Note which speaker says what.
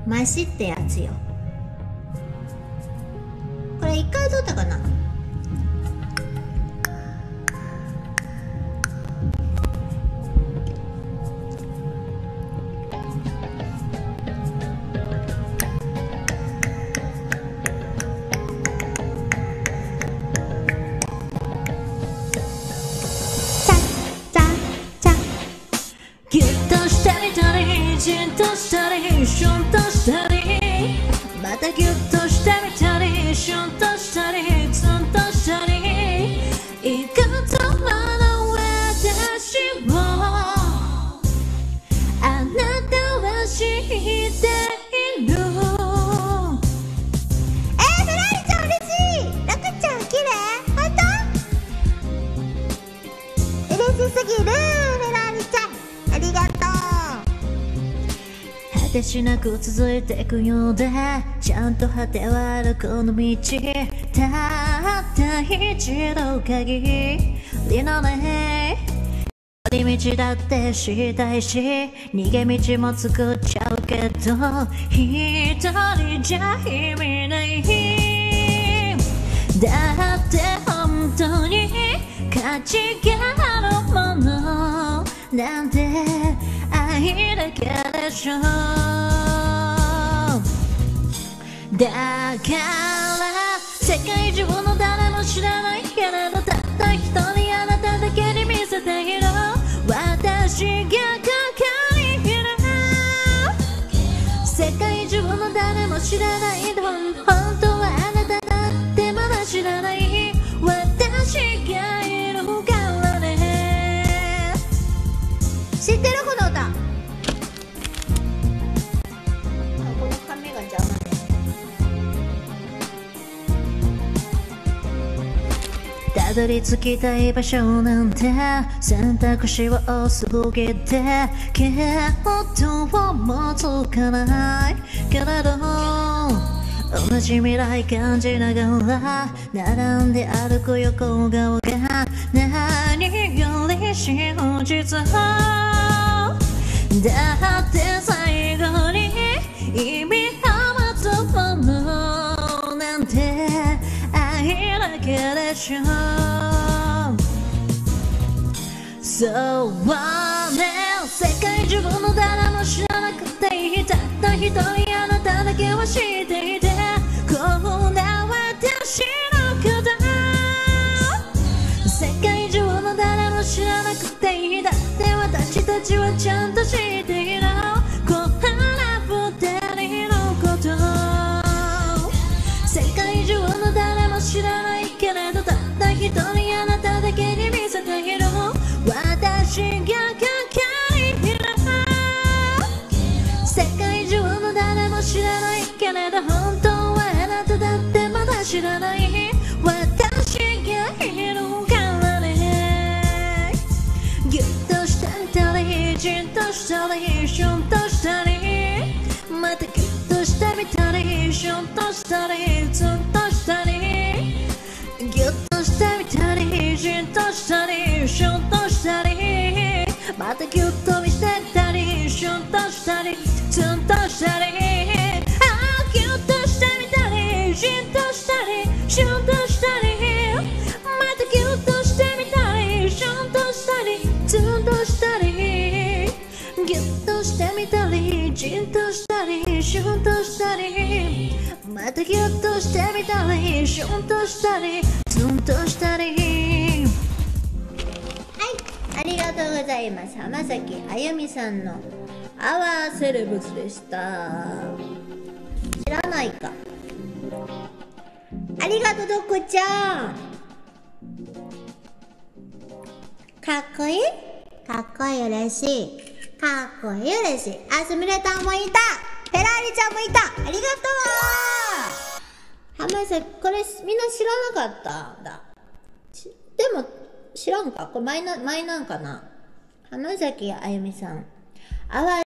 Speaker 1: マシってやつよ。これ一回撮ったかな。
Speaker 2: ギュッとしたりたりじっとしたりシュンとしたりまたギュッとしてみたりシュンとしたりツンとしたりいくつもの私をあなたは知っている。
Speaker 1: フラリちゃん嬉しい。ラクちゃん綺麗。ほんと嬉しすぎる。フラリちゃんありがとう。
Speaker 2: 果てしなく続いていくようでちゃんと果てはあるこの道たった一度限りのね寄り道だってしたいし逃げ道も作っちゃうけど一人じゃ意味ないだって本当に価値があるものなんて愛だけでしょ。だから世界中の誰も知らないけれどたった一人あなただけに見せている私がここにいる。世界中の誰も知らないの本当はあなただってまだ知らない私がいるからね。
Speaker 1: 知ってるこの歌。この髪が邪魔で。
Speaker 2: たどり着きたい場所なんて選択肢は多すぎて見当もつかないけれど同じ未来感じながら並んで歩く横顔が何より真実だって最後に意味を持つものなんて愛だけでしょ。そうね世界中の誰も知らなくていいたった一人あなただけは知っていてこんな私のこと世界中の誰も知らなくていいだって私たちはちゃんと知っているこんな二人のこと世界中の誰も知らないけれどたった一人あなただけに見せている私がここにいる。世界中の誰も知らないけれど本当はあなただってまだ知らない私がいるからね。ギュッとしたりたりじっとしたりシュンとしたりまたギュッとしてみたりシュンとしたりツンとしたりギュッとしてみたりじっとしたりシュンとしたりまたギュッと見せたりシュンとしたりツンとしたりギュッとしてみたりじっとしたりシュンとしたりまたギュッとしてみたりシュンとしたりツンとしたりギュッとしてみたりじっとしたりシュンとしたりまたギュッとしてみたりシュンとしたりツンとしたり。
Speaker 1: ありがとうございます。浜崎あゆみさんのアワーセレブスでした。知らないか。ありがとうどこちゃん。かっこいいかっこいい嬉しいかっこいい嬉しい。あ、すみれたんもいた。フェラーリちゃんもいた。ありがとう。浜崎これみんな知らなかったんだ。でも知らんかこれ前なんかな。浜崎あゆみさん。